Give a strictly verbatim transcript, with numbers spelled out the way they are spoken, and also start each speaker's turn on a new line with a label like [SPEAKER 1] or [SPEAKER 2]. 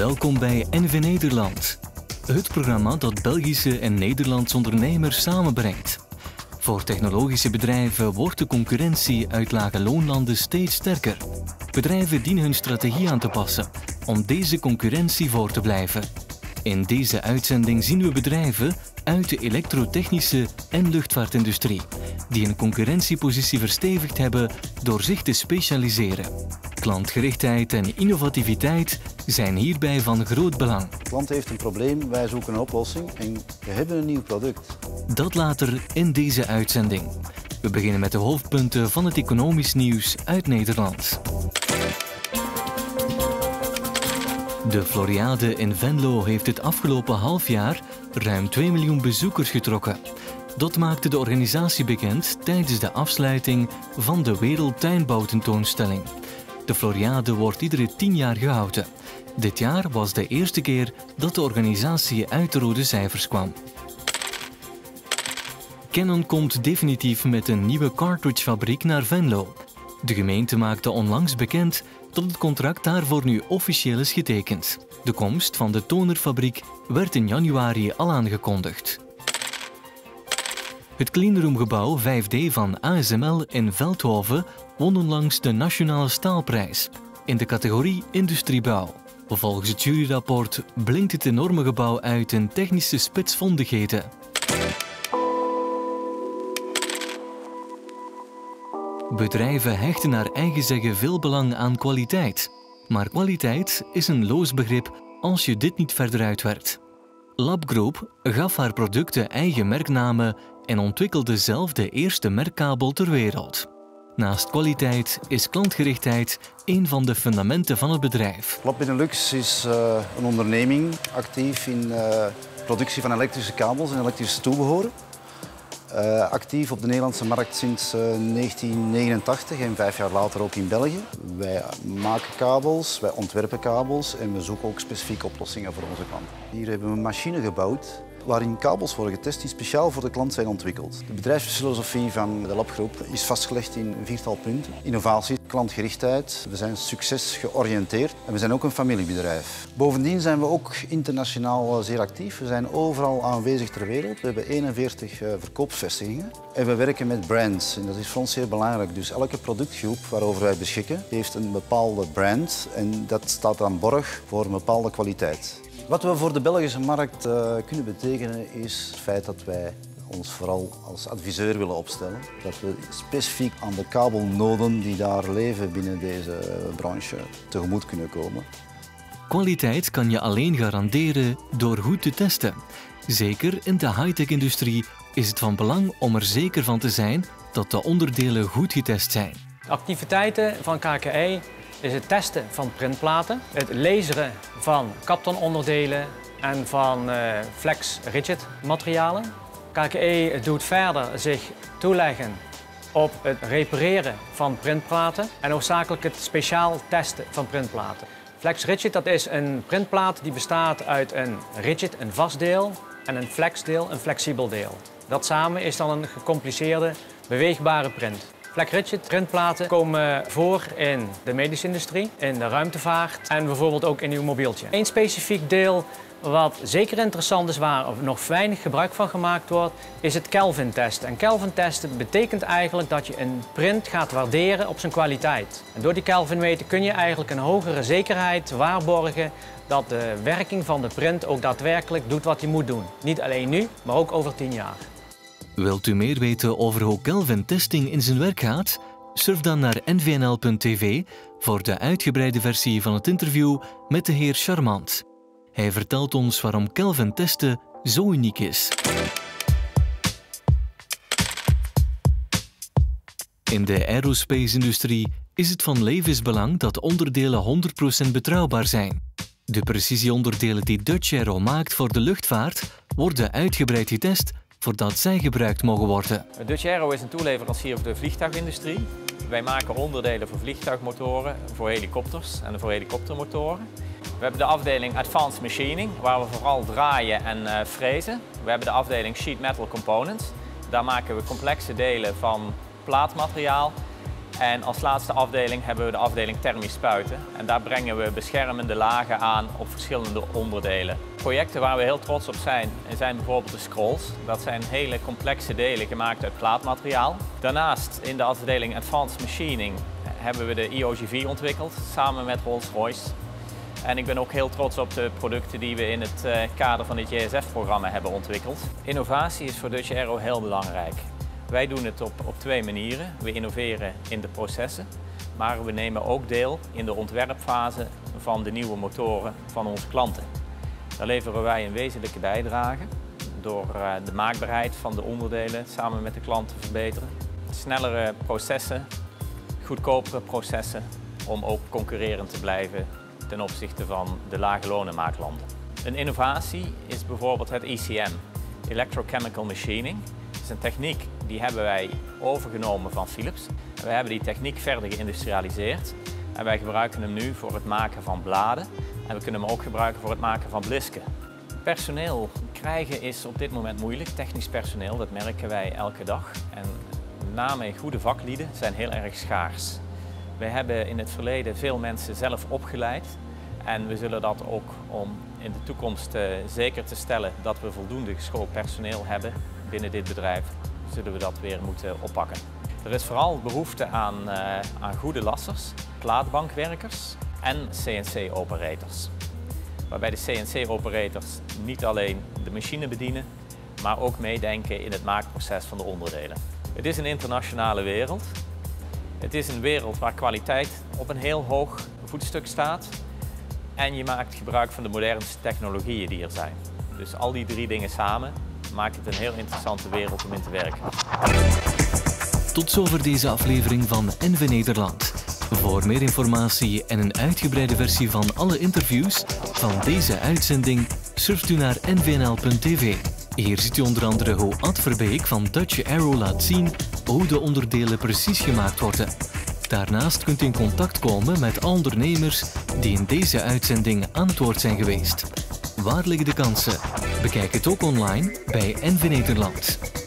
[SPEAKER 1] Welkom bij N V Nederland, het programma dat Belgische en Nederlandse ondernemers samenbrengt. Voor technologische bedrijven wordt de concurrentie uit lage loonlanden steeds sterker. Bedrijven dienen hun strategie aan te passen om deze concurrentie voor te blijven. In deze uitzending zien we bedrijven uit de elektrotechnische en luchtvaartindustrie die een concurrentiepositie verstevigd hebben door zich te specialiseren. Klantgerichtheid en innovativiteit zijn hierbij van groot belang.
[SPEAKER 2] De klant heeft een probleem, wij zoeken een oplossing en we hebben een nieuw product.
[SPEAKER 1] Dat later in deze uitzending. We beginnen met de hoofdpunten van het economisch nieuws uit Nederland. De Floriade in Venlo heeft het afgelopen half jaar ruim twee miljoen bezoekers getrokken. Dat maakte de organisatie bekend tijdens de afsluiting van de Wereldtuinbouwtentoonstelling. De Floriade wordt iedere tien jaar gehouden. Dit jaar was de eerste keer dat de organisatie uit de rode cijfers kwam. Canon komt definitief met een nieuwe cartridgefabriek naar Venlo. De gemeente maakte onlangs bekend dat het contract daarvoor nu officieel is getekend. De komst van de tonerfabriek werd in januari al aangekondigd. Het Cleanroom-gebouw vijf D van A S M L in Veldhoven won onlangs de Nationale Staalprijs in de categorie Industriebouw. Volgens het juryrapport blinkt het enorme gebouw uit in technische spitsvondigheden. Bedrijven hechten naar eigen zeggen veel belang aan kwaliteit. Maar kwaliteit is een loos begrip als je dit niet verder uitwerkt. Labgroup gaf haar producten eigen merknamen en ontwikkelde zelf de eerste merkkabel ter wereld. Naast kwaliteit is klantgerichtheid een van de fundamenten van het bedrijf.
[SPEAKER 2] Lab Benelux is uh, een onderneming actief in de uh, productie van elektrische kabels en elektrische toebehoren. Uh, actief op de Nederlandse markt sinds uh, negentien negenentachtig en vijf jaar later ook in België. Wij maken kabels, wij ontwerpen kabels en we zoeken ook specifieke oplossingen voor onze klanten. Hier hebben we een machine gebouwd waarin kabels worden getest die speciaal voor de klant zijn ontwikkeld. De bedrijfsfilosofie van de Labgroep is vastgelegd in een viertal punten. Innovatie, klantgerichtheid, we zijn succesgeoriënteerd en we zijn ook een familiebedrijf. Bovendien zijn we ook internationaal zeer actief. We zijn overal aanwezig ter wereld. We hebben eenenveertig verkoopsvestigingen en we werken met brands. En dat is voor ons zeer belangrijk. Dus elke productgroep waarover wij beschikken heeft een bepaalde brand en dat staat dan borg voor een bepaalde kwaliteit. Wat we voor de Belgische markt uh, kunnen betekenen is het feit dat wij ons vooral als adviseur willen opstellen. Dat we specifiek aan de kabelnoden die daar leven binnen deze branche tegemoet kunnen komen.
[SPEAKER 1] Kwaliteit kan je alleen garanderen door goed te testen. Zeker in de high-tech-industrie is het van belang om er zeker van te zijn dat de onderdelen goed getest zijn.
[SPEAKER 3] De activiteiten van K K E is het testen van printplaten, het laseren van Kapton-onderdelen en van uh, flex-rigid materialen. K K E doet verder zich toeleggen op het repareren van printplaten en noodzakelijk het speciaal testen van printplaten. Flex-rigid, dat is een printplaat die bestaat uit een rigid, een vast deel, en een flex-deel, een flexibel deel. Dat samen is dan een gecompliceerde, beweegbare print. Flex-rigid printplaten komen voor in de medische industrie, in de ruimtevaart en bijvoorbeeld ook in uw mobieltje. Eén specifiek deel wat zeker interessant is, waar nog weinig gebruik van gemaakt wordt, is het Kelvin-testen. En Kelvin-testen betekent eigenlijk dat je een print gaat waarderen op zijn kwaliteit. En door die Kelvin-meten kun je eigenlijk een hogere zekerheid waarborgen dat de werking van de print ook daadwerkelijk doet wat hij moet doen. Niet alleen nu, maar ook over tien jaar.
[SPEAKER 1] Wilt u meer weten over hoe Kelvin-testing in zijn werk gaat? Surf dan naar n v n l punt t v voor de uitgebreide versie van het interview met de heer Charmant. Hij vertelt ons waarom Kelvin-testen zo uniek is. In de aerospace-industrie is het van levensbelang dat onderdelen honderd procent betrouwbaar zijn. De precisieonderdelen die Dutch Aero maakt voor de luchtvaart worden uitgebreid getest voordat zij gebruikt mogen worden.
[SPEAKER 4] Dutch Aero is een toeleverancier voor de vliegtuigindustrie. Wij maken onderdelen voor vliegtuigmotoren, voor helikopters en voor helikoptermotoren. We hebben de afdeling Advanced Machining, waar we vooral draaien en uh, frezen. We hebben de afdeling Sheet Metal Components. Daar maken we complexe delen van plaatmateriaal. En als laatste afdeling hebben we de afdeling thermisch spuiten. En daar brengen we beschermende lagen aan op verschillende onderdelen. Projecten waar we heel trots op zijn, zijn bijvoorbeeld de scrolls. Dat zijn hele complexe delen gemaakt uit plaatmateriaal. Daarnaast in de afdeling Advanced Machining hebben we de E O G V ontwikkeld, samen met Rolls-Royce. En ik ben ook heel trots op de producten die we in het kader van het J S F-programma hebben ontwikkeld. Innovatie is voor Dutch Aero heel belangrijk. Wij doen het op, op twee manieren. We innoveren in de processen, maar we nemen ook deel in de ontwerpfase van de nieuwe motoren van onze klanten. Daar leveren wij een wezenlijke bijdrage door de maakbaarheid van de onderdelen samen met de klant te verbeteren. Snellere processen, goedkopere processen om ook concurrerend te blijven ten opzichte van de lage lonenmaaklanden. Een innovatie is bijvoorbeeld het E C M, Electrochemical Machining. Het is een techniek die hebben wij overgenomen van Philips. Wij hebben die techniek verder geïndustrialiseerd en wij gebruiken hem nu voor het maken van bladen en we kunnen hem ook gebruiken voor het maken van blisken. Personeel krijgen is op dit moment moeilijk, technisch personeel, dat merken wij elke dag. En met name goede vaklieden zijn heel erg schaars. Wij hebben in het verleden veel mensen zelf opgeleid en we zullen dat ook om in de toekomst uh, zeker te stellen dat we voldoende geschoold personeel hebben binnen dit bedrijf, zullen we dat weer moeten oppakken. Er is vooral behoefte aan, uh, aan goede lassers, plaatbankwerkers en C N C-operators. Waarbij de C N C-operators niet alleen de machine bedienen, maar ook meedenken in het maakproces van de onderdelen. Het is een internationale wereld. Het is een wereld waar kwaliteit op een heel hoog voetstuk staat en je maakt gebruik van de modernste technologieën die er zijn. Dus al die drie dingen samen maakt het een heel interessante wereld om in te werken.
[SPEAKER 1] Tot zover deze aflevering van N V Nederland. Voor meer informatie en een uitgebreide versie van alle interviews van deze uitzending surft u naar n v n l punt t v. Hier ziet u onder andere hoe Ad Verbeek van Dutch Aero laat zien hoe de onderdelen precies gemaakt worden. Daarnaast kunt u in contact komen met ondernemers die in deze uitzending aan het woord zijn geweest. Waar liggen de kansen? Bekijk het ook online bij N V Nederland.